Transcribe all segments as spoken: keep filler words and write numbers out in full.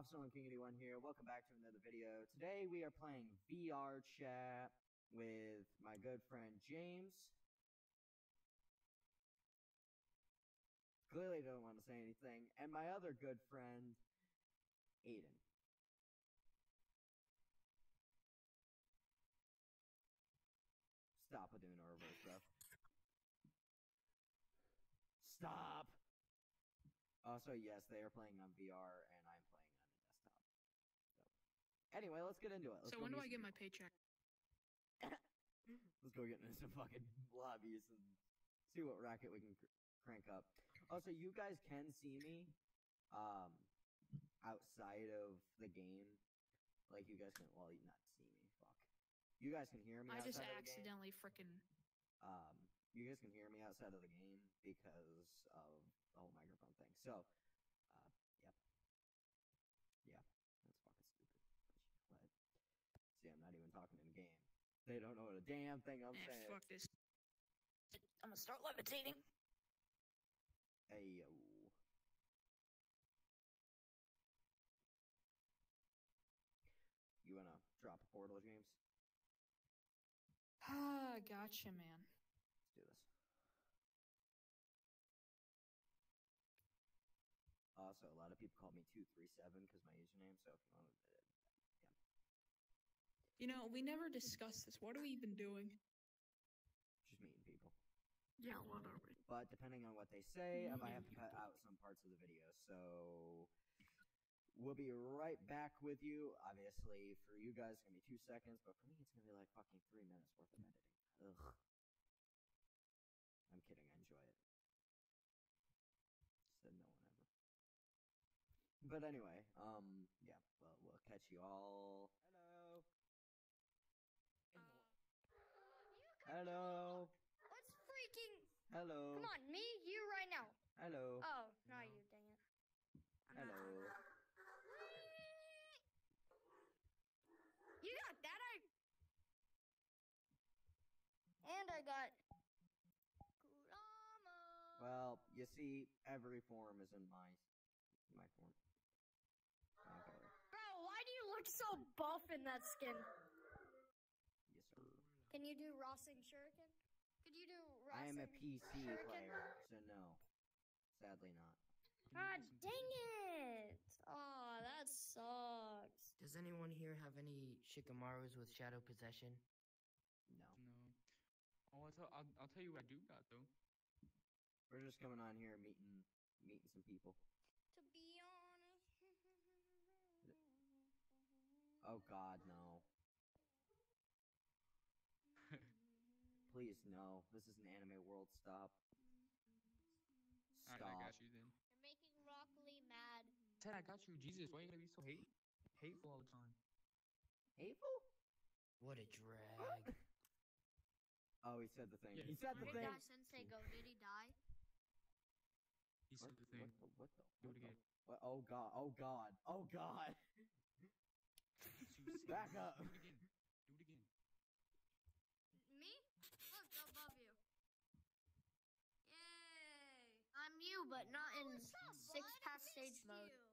Officer one King eighty-one here. Welcome back to another video. Today we are playing VRChat with my good friend James. Clearly don't want to say anything. And my other good friend, Aiden. Stop with doing a reverse, bro. Stop! Also, yes, they are playing on V R, and I'm playing on the desktop. So, anyway, let's get into it. Let's so when do I get my paycheck? Let's go get into some fucking lobbies and see what racket we can cr crank up. Also, you guys can see me um, outside of the game. Like, you guys can, well, not see me, fuck. You guys can hear me I outside just of the accidentally game. freaking... Um, you guys can hear me outside of the game because of the whole microphone thing. So, uh, yep. Yeah, that's fucking stupid. But, see, I'm not even talking in the game. They don't know what a damn thing I'm Man, saying. fuck this. I'm gonna start levitating. Hey, yo. You wanna drop a portal, James? Ah, gotcha, man. Let's do this. Also, a lot of people call me two three seven because my username, so if you want to, uh, yeah. You know, we never discussed this. What are we even doing? Just meeting people. Yeah, what are we? But depending on what they say, I might have to Meeting cut people. out some parts of the video. So we'll be right back with you. Obviously, for you guys, it's going to be two seconds, but for me, it's going to be like fucking three minutes worth of editing. Ugh. I'm kidding. I enjoy it. Said no one ever. But anyway, um, yeah, well, we'll catch you all. Hello. Hello. Let's freaking. Hello. Come on, me, you right now. Hello. Oh, not you, dang it. I'm Hello. Not. You got that? I. And I got. Kurama. Well, you see, every form is in my my form. My color. Bro, why do you look so buff in that skin? Yes, sir. Can you do Rossing Shuriken? Could you do Rossing I am a P C Shuriken? player, so no. Sadly not. God dang it! Oh, that sucks. Does anyone here have any Shikamarus with shadow possession? No. No. Oh, I'll tell, I'll, I'll tell you what I do got, though. We're just coming on here meeting meeting some people. To be honest. Oh god, no. Please, no. This is an anime world. Stop. Alright, Stop. I got you then. You're making Broccoli mad. Ted, I got you. Jesus, why you gotta be so hate hateful all the time? Hateful? What a drag. Oh, he said the thing. Yeah. He said the Where thing. did Sensei go? Did he die? He What, said the thing. what the? What the? Do What it the? again. What? Oh god. Oh god. Oh god. Susan, Back up. Do it again. Do it again. Me? Look above you. Yay! I'm you, but not in six pass stage mode. Hey,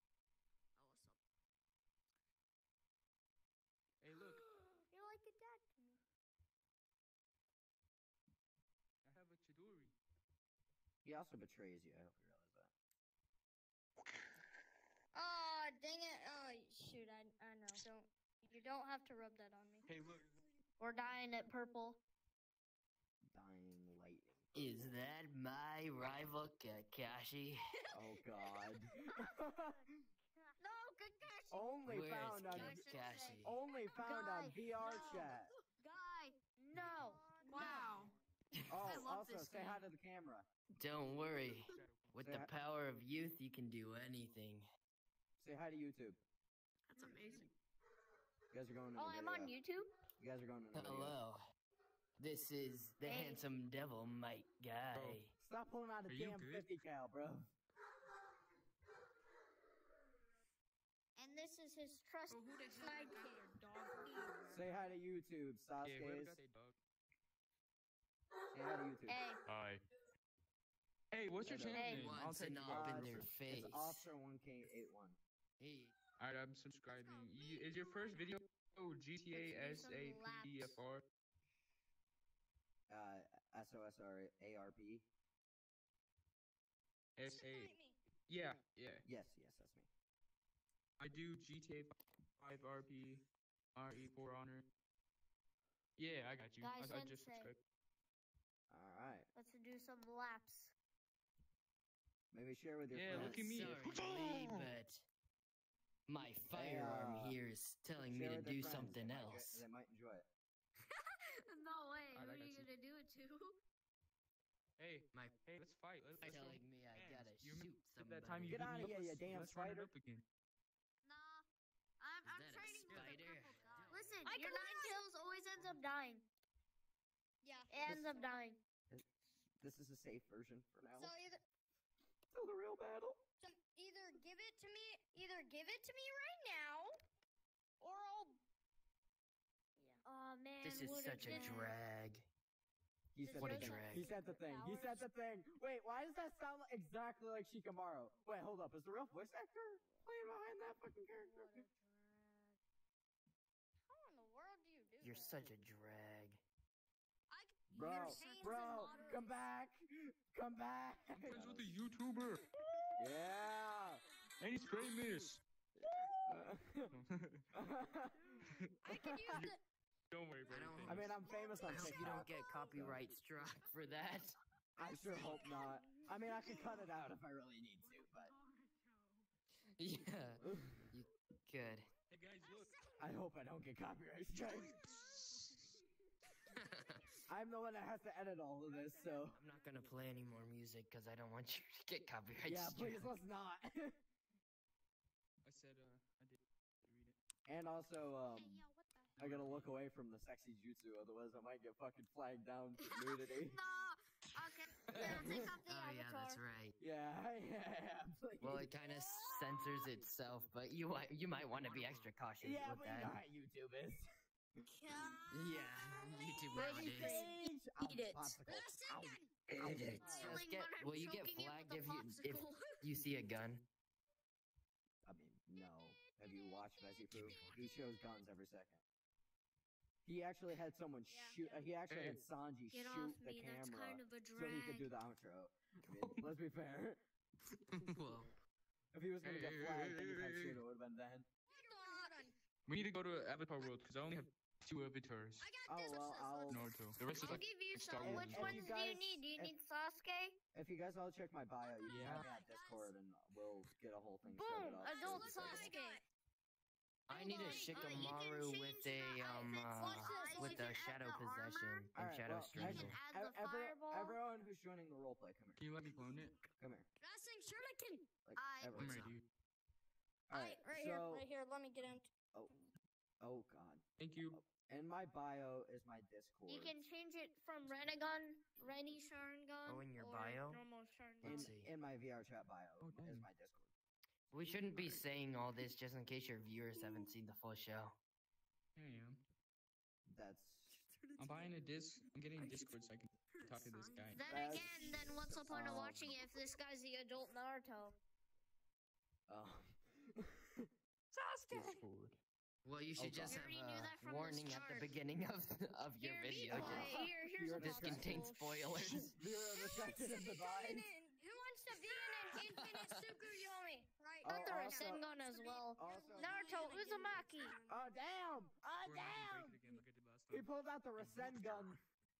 look. You're like a dad to me. I have a Chidori. He also betrays you. I hope you realize that. Oh, dang it. Oh, shoot. I, I know. Don't. You don't have to rub that on me. Hey, look. We're dyeing it purple. Dying lightning. Is that my rival Kakashi? Oh god. No, Kakashi. Only Where's found on Kakashi? only found on Guy, VRChat. Guy, no. Wow. Oh, I love also this say hi game. to the camera. Don't worry. With Say the hi- power of youth, you can do anything. Say hi to YouTube. That's amazing. You guys are going. Oh, into I'm on video. YouTube. You guys are going. Into video. Hello. This is the Hey. handsome devil, Mike Guy. Stop pulling out a Are you damn good? fifty cal, bro. And this is his trust Oh, who the hell got sidekick. their dog food? Say hi to YouTube, Yeah, whoever Sasuke's. got their dog. Say hi to YouTube. Hey, Hi. Hey, what's your Hello. channel Hey. name? I'll Once take and you up back. in their It's face. Officer one K eighty-one. Hey, Alright, I'm subscribing. You, is your first video G T A S Let's do A some P F R? Uh, S O S R A R P. S A. Yeah, yeah. Yes, yes, that's me. I do G T A five R P, R E four Honor. Yeah, I got you. Guy I, I just Sensei. subscribed. All right. Let's do some laps. Maybe share with your Yeah, friends. look at me. sorry, but my firearm uh, here is telling me Share to with their do friends. something They might else. enjoy- They might enjoy it. No way. Alright, I Who are got you you. gonna do it to? My, My hey, let's fight. Let's, let's telling go. me I Hands. gotta You shoot remember somebody. that time you Get beat outta me up? here, you Let's- damn let's run it spider. up again. Nah. I'm, I'm Is that a training with a spider? purple guy. Listen, Michael your nine kills always ends up dying. Yeah. It ends up dying. This is a safe version for now. So either Till the real battle. so either give it to me, either give it to me right now, or I'll. Yeah. Oh man, This is what such a drag. He This said What the a thing. drag. He said the thing. He said the thing. Wait, why does that sound like exactly like Shikamaru? Wait, hold up. Is the real voice actor playing behind that fucking character? What a drag. How in the world do you do You're that? such a drag. I, Bro, your chains bro, and models. come back. Come back. I'm friends with a YouTuber. Yeah. And he's famous. I could use the. Don't worry, bro. I you're don't- I famous. mean, I'm famous on I hope you TikTok. don't get copyright struck for that. I sure hope not. I mean, I could cut it out if I really need to, but Yeah, you could. Hey guys, look. I hope I don't get copyright strike. I'm the one that has to edit all of this, so I'm not gonna play any more music because I don't want you to get copyright yeah, struck. please let's not. I said, uh, I did read it. And also, um, Hey, yo, what the? I gotta look away from the sexy jutsu, otherwise I might get fucking flagged down for nudity. No. Okay. Yeah, take off the Oh yeah, avatar. that's right. Yeah, yeah, please. Well, it kind of censors itself, but you might you might want to be extra cautious yeah, with but you that. know how YouTube is. Yeah, YouTube Baby nowadays. stage! Ow, Eat it. popsicle. Ow. Eat it. Killing Just get, one and will you get choking it flagged with if a you if popsicle. you see a gun? I mean, no. Have you watched Vesifu? He shows guns every second. He actually had someone Yeah, shoot. yeah. Uh, he actually Hey. had Sanji Get shoot off the me. That's camera kind of a so drag. he could do the outro. I mean, let's be fair. Well, If he was gonna get Hey, hey, flagged, hey, any type hey, soon, it would have been then. We need to go to Avatar World because I only have two avatars. I got Oh this. well, I'll. Naruto. The rest is I'll like give you Star some. Wars. Which If ones you do you guys- need? Do you if- need Sasuke? If you guys all check my bio, you can Yeah. add me on Discord, and we'll get a whole thing Boom! started up. Adult It's like- Sasuke. I need a Shikamaru with a um uh, with a shadow possession and Alright, shadow well, strangle. can add ev- the every- fireball. everyone who's joining the roleplay, come here. Can you let me clone it? Come here. Wrestling shuriken. Like, I- everyone. I'm ready. Alright, right so, here, right here. Let me get him. oh god. Thank you. In my bio is my Discord. You can change it from Renegon, Reni Sharingan, Oh, in your or bio? normal Sharingan. in, Let's see. in my VRChat bio Oh, is dang. my Discord. We shouldn't be saying all this just in case your viewers haven't seen the full show. Here I am. That's I'm buying a disc. I'm getting a Discord so I can talk to this guy. Then That's, again, then what's the point of um, watching it if this guy's the adult Naruto? um Discord. Well, you should Oh, just God. have We already knew that a from the warning at the start. beginning of of your Here, video. be just- quiet. Here, here's You're a This distracted. contains spoilers. Zero distracted in the vine. Who wants to be in an infinite Tsukuyomi? Right. Oh, Got the also- Rasengan as well. Also, Naruto Uzumaki. oh damn! Oh damn! He pulled out the Rasengan.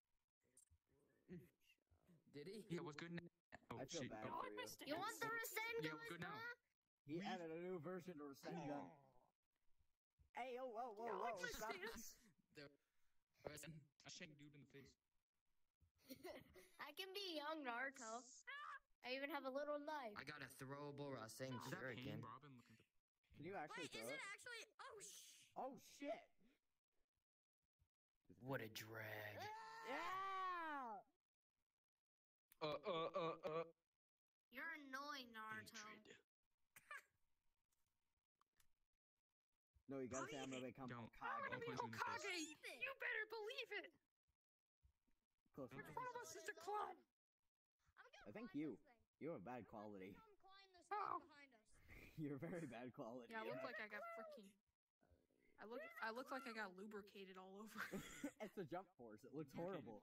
Did he? Yeah, what's good now? Oh, I feel shit. bad Oh, for you. You want the Rasengan? Yeah, what's good now? He added a new version to Rasengan. Hey, oh, whoa, whoa, whoa! Stop. The I shanked dude in the face. I can be young Naruto. I even have a little knife. I got a throwable Rasen Is that Pain shuriken. Robin looking to... Can you actually Wait, is throw it it? actually? Oh sh. Oh shit! What a drag. Yeah! Uh, uh, uh, uh. You're annoying, Naruto. No, you gotta say I'm gonna become Don't. Hokage. I'll punch you in the face. You better believe it. Close In enough. front of us is the club. I think you. You have bad quality. Come climb this rock Oh. behind us. You're very bad quality. Yeah, I look like I got freaking. I look. I look like I got lubricated all over. It's a jump force. It looks horrible.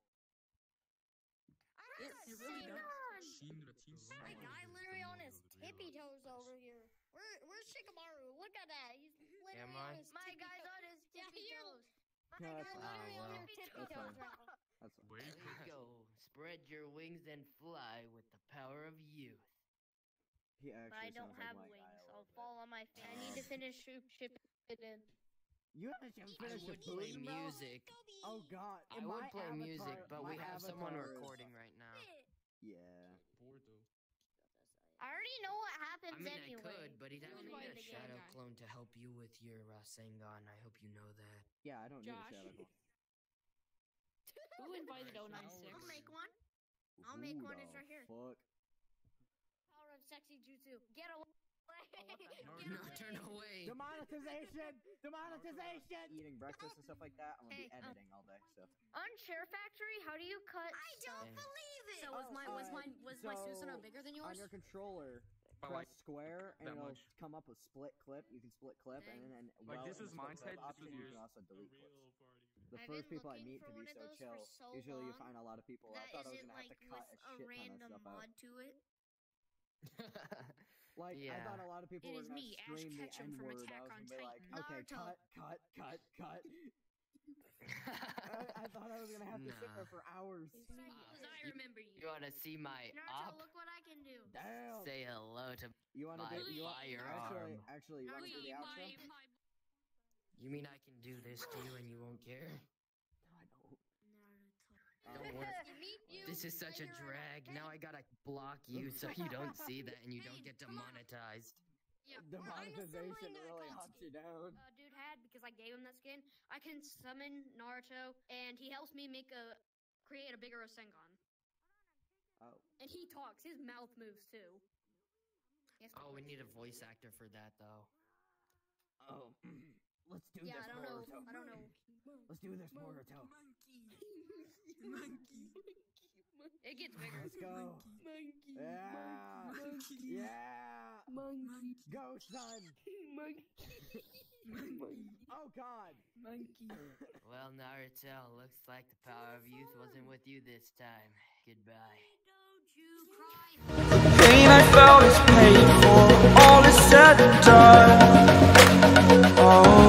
It, it really does. My guy literally on his tippy toes over here. Where, where's Shikamaru? Look at that. He's literally Am on I? his My tippy guy's toes. on his Yeah, tippy you're- toes. My No, guy that's fine. literally Ah, on well. his tippy That's toes fine. right now. That's fine. Way There you go. Spread your wings and fly with the power of youth. He But actually I don't sounds have like my wings. guy a I'll little fall on my face. I need to finish ship, ship it in. bit. You haven't I finished would Shippuden, play bro? music. Oh god. I In would my play music, avatar- but my we have someone avatar is- recording right now. Yeah. Bored though. I already know what I happens mean, anyway. I could, but he'd You have to would need find a the game shadow guy. clone to help you with your Rasengan. I hope you know that. Yeah, I don't need a Josh. shadow clone. Who invited oh nine six? I'll make one. I'll make Who one. the It's right here. Fuck. Power of sexy jutsu. Get away. No, turn away. Demonetization! Demonetization! Eating breakfast and stuff like that. I'm gonna Hey, be um, editing all day. So. On Share Factory, how do you cut? I don't believe it. So was Oh, my was uh, my was my so Susanoo bigger than On yours? your controller, But press like square and that it'll much. come up with split clip. You can split clip and Dang. then Like, well, this in is the mine split clip said, this option, is you yours. can also delete clips. The I've first been people I looking meet for to be one of so those for chill. so Usually you long find a lot of people. I That thought I was isn't gonna have like to cut with a a shit ton of random stuff out. mod to it. Like I Yeah. thought a lot of people It were is gonna me, Ash scream the Ketchum N from word. Attack I was on gonna be like, Titan. okay, Naruto. cut, cut, cut, cut. I, I thought I was gonna have to sit there Nah. for hours. Because I You- remember you. You want to see my Naruto, op? look what I can do. Damn. Say hello to. You want to my do? You want, actually, firearm. actually, you want to do the outro? You mean I can do this to you and you won't care? No, I don't. Naruto. Don't worry. Meet you This is such a when you're drag. at- Now I gotta block you so you don't see that and you don't Hey, get come on. demonetized. Yeah, The we're- I'm assembling monetization that really called hunts you down. Uh, dude had because I gave him that skin. I can summon Naruto, and he helps me make a create a bigger Rasengan. Oh, And he talks. His mouth moves too. Yes, Oh, we need a voice actor for that though. oh. Let's do yeah, this, I don't know. Boruto. I don't know. Let's do this, Boruto. It gets bigger. Let's go. Yeah. Yeah. Monkey. Go, son. Oh God. Well, Naruto, looks like the power of youth wasn't with you this time. Goodbye. Don't you cry. The pain I felt is paid for, all is said and done. Oh.